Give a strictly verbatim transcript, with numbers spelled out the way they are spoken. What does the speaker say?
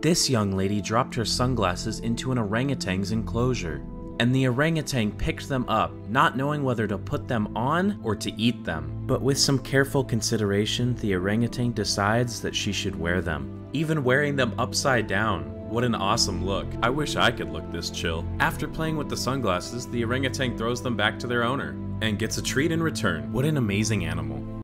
This young lady dropped her sunglasses into an orangutan's enclosure, and the orangutan picked them up, not knowing whether to put them on or to eat them. But with some careful consideration, the orangutan decides that she should wear them, even wearing them upside down. What an awesome look. I wish I could look this chill. After playing with the sunglasses, the orangutan throws them back to their owner and gets a treat in return. What an amazing animal.